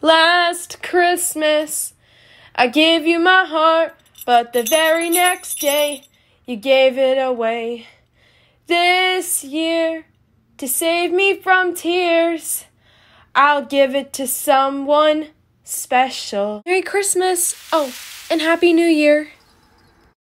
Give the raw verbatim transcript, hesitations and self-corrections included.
Last Christmas, I gave you my heart, but the very next day, you gave it away. This year, to save me from tears, I'll give it to someone special. Merry Christmas. Oh, and Happy New Year.